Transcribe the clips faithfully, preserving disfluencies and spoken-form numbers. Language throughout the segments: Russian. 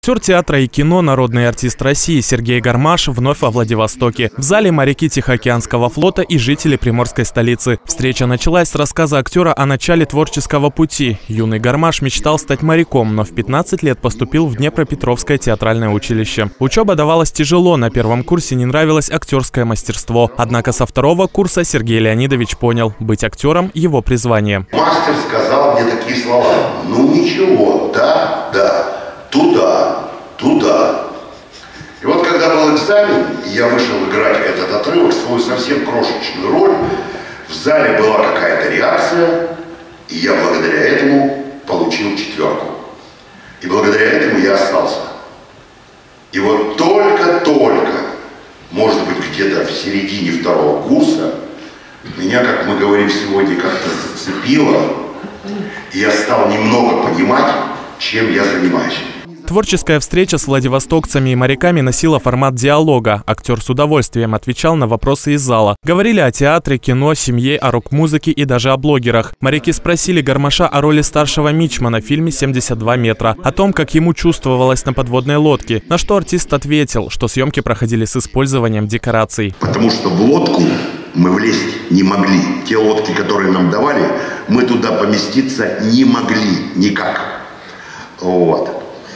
Актер театра и кино, народный артист России Сергей Гармаш вновь во Владивостоке. В зале моряки Тихоокеанского флота и жители приморской столицы. Встреча началась с рассказа актера о начале творческого пути. Юный Гармаш мечтал стать моряком, но в пятнадцать лет поступил в Днепропетровское театральное училище. Учеба давалась тяжело, на первом курсе не нравилось актерское мастерство. Однако со второго курса Сергей Леонидович понял – быть актером – его призвание. Мастер сказал мне такие слова: ну ничего, да, да. Туда, туда. И вот когда был экзамен, и я вышел играть этот отрывок, свою совсем крошечную роль, в зале была какая-то реакция, и я благодаря этому получил четверку. И благодаря этому я остался. И вот только-только, может быть, где-то в середине второго курса, меня, как мы говорим сегодня, как-то зацепило, и я стал немного понимать, чем я занимаюсь. Творческая встреча с владивостокцами и моряками носила формат диалога. Актер с удовольствием отвечал на вопросы из зала. Говорили о театре, кино, семье, о рок-музыке и даже о блогерах. Моряки спросили Гармаша о роли старшего мичмана в фильме «семьдесят два метра», о том, как ему чувствовалось на подводной лодке, на что артист ответил, что съемки проходили с использованием декораций. Потому что в лодку мы влезть не могли. Те лодки, которые нам давали, мы туда поместиться не могли никак. Вот.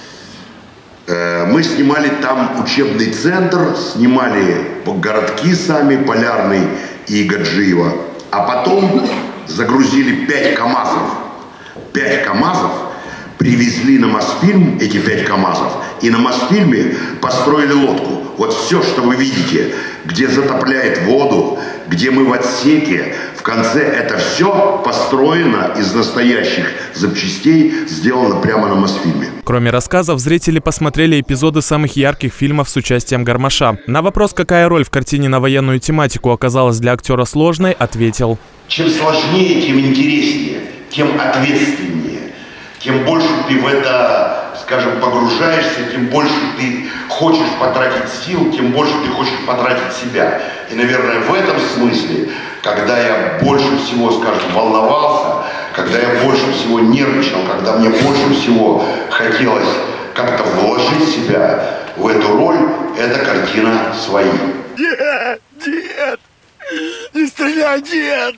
Мы снимали там учебный центр, снимали городки сами, Полярный и Гаджиево. А потом загрузили пять КАМАЗов. Пять КАМАЗов привезли на Мосфильм, эти пять КАМАЗов, и на Мосфильме построили лодку. Вот все, что вы видите, где затопляет воду, где мы в отсеке, в конце это все построено из настоящих запчастей, сделано прямо на Мосфильме. Кроме рассказов, зрители посмотрели эпизоды самых ярких фильмов с участием Гармаша. На вопрос, какая роль в картине на военную тематику оказалась для актера сложной, ответил: чем сложнее, тем интереснее, тем ответственнее, тем больше ты в это, скажем, погружаешься, тем больше ты хочешь потратить сил, тем больше ты хочешь потратить себя. И, наверное, в этом смысле, когда я больше всего, скажем, волновался, когда я больше всего нервничал, когда мне больше всего хотелось как-то вложить себя в эту роль, эта картина «Свои». Нет, нет, не стреляй, нет!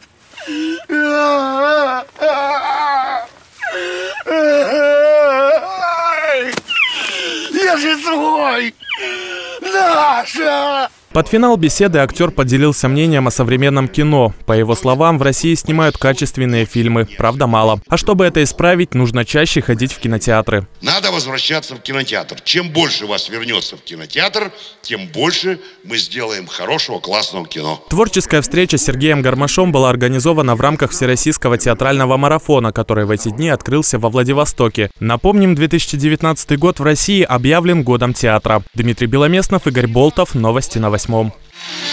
Я же свой! Наша! Под финал беседы актер поделился мнением о современном кино. По его словам, в России снимают качественные фильмы, правда мало. А чтобы это исправить, нужно чаще ходить в кинотеатры. Надо возвращаться в кинотеатр. Чем больше вас вернется в кинотеатр, тем больше мы сделаем хорошего, классного кино. Творческая встреча с Сергеем Гармашом была организована в рамках Всероссийского театрального марафона, который в эти дни открылся во Владивостоке. Напомним, две тысячи девятнадцатый год в России объявлен годом театра. Дмитрий Беломеснов, Игорь Болтов. Новости на восьмом.